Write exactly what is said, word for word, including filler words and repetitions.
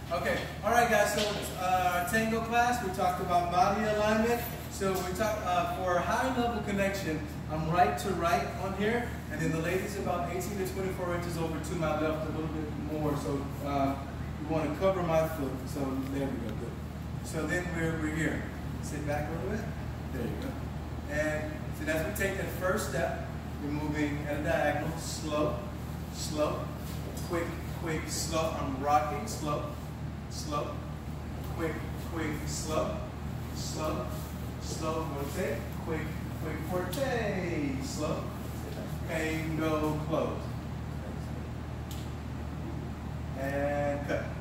Okay, all right guys, so uh, our Tango class, we talked about body alignment. So we talked uh, for high level connection, I'm right to right on here, and then the lady's about eighteen to twenty-four inches over to my left, a little bit more. So uh, we want to cover my foot. So there we go, good. So then we're, we're here. Sit back a little bit. There you go. And so as we take that first step, we're moving at a diagonal, slow, slow, quick, quick, slow. I'm rocking, slow, slow, quick, quick, slow, slow, slow, rotate, quick, quick, forte, slow, Tango, close. And cut.